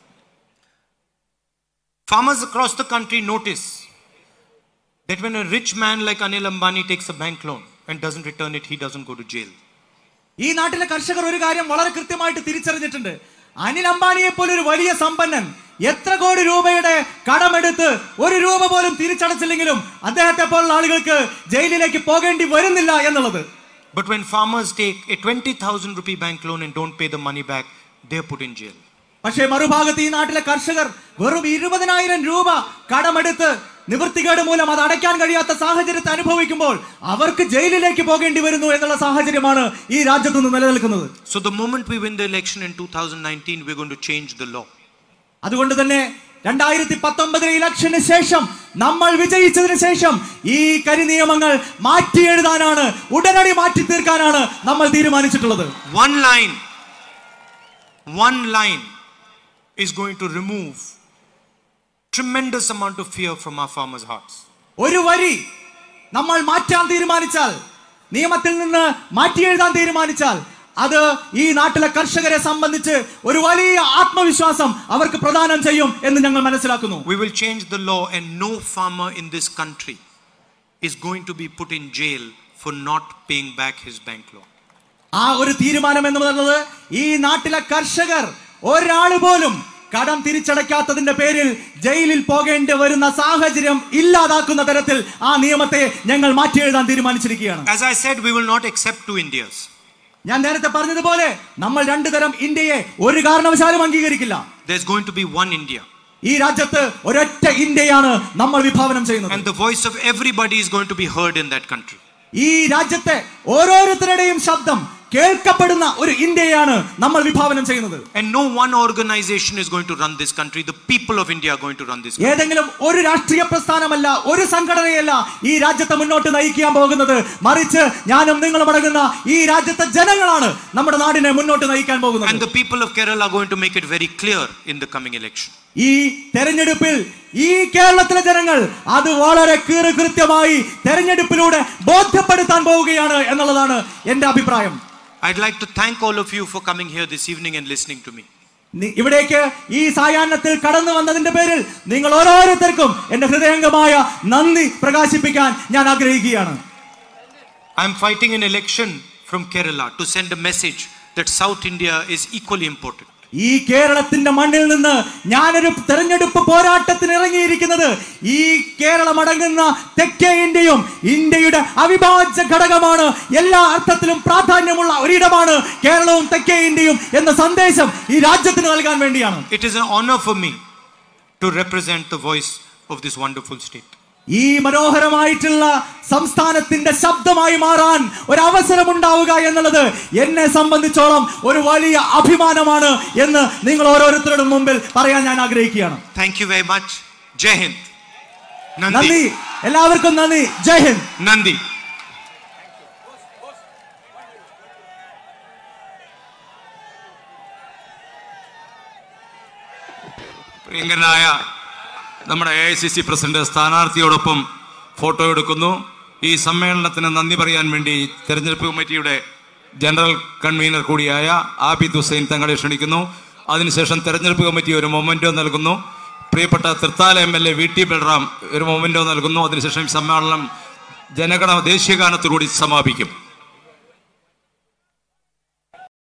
S1: Farmers across the country notice that when a rich man like Anil Ambani takes a bank loan and doesn't return it, he doesn't go to jail.
S2: ഈ നാട്ടിലെ കർഷകർ ഒരു കാര്യം വളരെ കൃത്യമായിട്ട് തിരിച്ചറിഞ്ഞിട്ടുണ്ട്. അനിൽ അംബാനിയെ പോലെ ഒരു വലിയ സമ്പന്നൻ എത്ര കോടി രൂപയുടെ കടമെടുത്ത് ഒരു രൂപ പോലും തിരിച്ചടച്ചില്ലെങ്കിലും അദ്ദേഹത്തെ പോലുള്ള ആളുകൾക്ക് ജയിലിലേക്ക് പോകേണ്ടി വരുന്നില്ല എന്നുള്ളത്.
S1: But when farmers take a twenty thousand rupee bank loan and don't pay the money back, they are put in jail.
S2: പക്ഷേ മറുഭാഗത്ത് ഈ നാട്ടിലെ കർഷകർ വെറും ഇരുപതിനായിരം രൂപ കടമെടുത്ത് നിവൃത്തികേട് മൂലം അത് അടയ്ക്കാൻ കഴിയാത്ത സാഹചര്യത്തെ അനുഭവിക്കുമ്പോൾ അവർക്ക് ജയിലിലേക്ക് പോകേണ്ടി വരുന്നു എന്നുള്ള സാഹചര്യമാണ് ഈ രാജ്യത്ത് നിന്ന് നിലനിൽക്കുന്നത്.
S1: So the moment we win the election in two thousand nineteen, we're going to change the law.
S2: അതുകൊണ്ട് തന്നെ രണ്ടായിരത്തി പത്തൊമ്പതിലെ ഇലക്ഷന് ശേഷം നമ്മൾ വിജയിച്ചതിന് ശേഷം ഈ കരി നിയമങ്ങൾ മാറ്റി എഴുതാനാണ്, ഉടനടി മാറ്റി തീർക്കാനാണ് നമ്മൾ തീരുമാനിച്ചിട്ടുള്ളത്.
S1: One line, one line is going to remove tremendous amount of fear from our farmers' hearts.
S2: ഒരു വരി നമ്മൾ മാറ്റാൻ തീരുമാനിച്ചാൽ, നിയമത്തിൽ നിന്ന് മാറ്റി എഴുതാൻ തീരുമാനിച്ചാൽ അത് ഈ നാട്ടിലെ കർഷകരെ സംബന്ധിച്ച് ഒരു വലിയ ആത്മവിശ്വാസം അവർക്ക് പ്രദാനം ചെയ്യും എന്ന് ഞങ്ങൾ മനസ്സിലാക്കുന്നു.
S1: We will change the law and no farmer in this country is going to be put in jail for not paying back his bank loan. ആ
S2: ഒരു തീരുമാനം എന്ന് പറയുന്നത് ഈ നാട്ടിലെ കർഷകർ ഒരാൾ പോലും കടം തിരിച്ചടയ്ക്കാത്തതിന്റെ പേരിൽ ജയിലിൽ പോകേണ്ടി വരുന്ന സാഹചര്യം ഇല്ലാതാക്കുന്ന തരത്തിൽ ആ നിയമത്തെ ഞങ്ങൾ മാറ്റി എഴുതാൻ തീരുമാനിച്ചിരിക്കുകയാണ്.
S1: As I said, we will not accept two Indias.
S2: ഞാൻ നേരത്തെ പറഞ്ഞതുപോലെ നമ്മൾ രണ്ടു തരം ഇന്ത്യയെ ഒരു കാരണവശാലും അംഗീകരിക്കില്ല.
S1: There's going to be one India.
S2: ഈ രാജ്യത്ത് ഒരൊറ്റ ഇന്ത്യയാണ് നമ്മൾ വിഭാവനം ചെയ്യുന്നത്.
S1: And the voice of everybody is going to be heard in that country.
S2: ഈ രാജ്യത്തെ ഓരോരുത്തരുടെയും ശബ്ദം കേൾക്കപ്പെടുന്ന ഒരു ഇന്ത്യയാണ് നമ്മൾ വിഭാവനം ചെയ്യുന്നത്.
S1: And no one organization is going to run this country. The people of India are going to run this country.
S2: ഏതെങ്കിലും ഒരു രാഷ്ട്രീയ പ്രസ്ഥാനമല്ല, ഒരു സംഘടനയല്ല ഈ രാജ്യത്തെ മുന്നോട്ട് നയിക്കാൻ പോകുന്നത്. മറിച്ച് ഞാനും നിങ്ങളും അടങ്ങുന്ന ഈ രാജ്യത്തെ ജനങ്ങളാണ് നമ്മുടെ നാടിനെ മുന്നോട്ട് നയിക്കാൻ പോകുന്നത്.
S1: And the people of Kerala are going to make it very clear in the coming election.
S2: ഈ തെരഞ്ഞെടുപ്പിൽ ഈ കേരളത്തിലെ ജനങ്ങൾ അത് വളരെ കൃത്യമായി തെരഞ്ഞെടുപ്പിലൂടെ ബോധ്യപ്പെടുത്താൻ പോവുകയാണ് എന്നുള്ളതാണ് എന്റെ അഭിപ്രായം.
S1: I'd like to thank all of you for coming here this evening and listening to me.
S2: ഇവിടേക്ക് ഈ സായാഹ്നത്തിൽ കടന്നു വന്നതിന്റെ പേരിൽ നിങ്ങൾ ഓരോരുത്തർക്കും എന്റെ ഹൃദയംഗമായ നന്ദി പ്രകാശിപ്പിക്കാൻ ഞാൻ ആഗ്രഹിക്കുകയാണ്.
S1: I'm fighting an election from Kerala to send a message that South India is equally important.
S2: ഈ കേരളത്തിന്റെ മണ്ണിൽ നിന്ന് ഞാനൊരു തെരഞ്ഞെടുപ്പ് പോരാട്ടത്തിന് ഇറങ്ങിയിരിക്കുന്നത് ഈ കേരളം അടങ്ങുന്ന തെക്കേ ഇന്ത്യയും ഇന്ത്യയുടെ അവിഭാജ്യ ഘടകമാണ്. എല്ലാ അർത്ഥത്തിലും പ്രാധാന്യമുള്ള ഒരിടമാണ് കേരളവും തെക്കേ ഇന്ത്യയും എന്ന സന്ദേശം ഈ രാജ്യത്തിന് നൽകാൻ വേണ്ടിയാണ്.
S1: It is an honor for me to represent the voice of this wonderful state.
S2: ഈ മനോഹരമായിട്ടുള്ള സംസ്ഥാനത്തിന്റെ ശബ്ദമായി മാറാൻ ഒരു അവസരം ഉണ്ടാവുക എന്നുള്ളത് എന്നെ സംബന്ധിച്ചോളം ഒരു വലിയ അഭിമാനമാണ് എന്ന് നിങ്ങൾ ഓരോരുത്തരുടെ മുമ്പിൽ പറയാൻ ഞാൻ ആഗ്രഹിക്കുകയാണ്.
S1: Thank you very much. Jai Hind.
S2: നന്ദി, എല്ലാവർക്കും നന്ദി. ജയ് ഹിന്ദ്.
S1: നന്ദി.
S3: പ്രിയങ്കരനായ നമ്മുടെ A I C C president സ്ഥാനാർത്ഥിയോടൊപ്പം ഫോട്ടോ എടുക്കുന്നു. ഈ സമ്മേളനത്തിന് നന്ദി പറയാൻ വേണ്ടി തെരഞ്ഞെടുപ്പ് കമ്മിറ്റിയുടെ ജനറൽ കൺവീനർ കൂടിയായ ആബിദ് ഹുസൈൻ തങ്ങളെ ക്ഷണിക്കുന്നു. അതിനുശേഷം തെരഞ്ഞെടുപ്പ് കമ്മിറ്റി ഒരു മൊമെന്റോ നൽകുന്നു. പ്രിയപ്പെട്ട Thrithala M L A V T Balram ഒരു മൊമെന്റോ നൽകുന്നു. അതിനുശേഷം സമ്മേളനം ജനഗണ ദേശീയഗാനത്തോടുകൂടി സമാപിക്കും.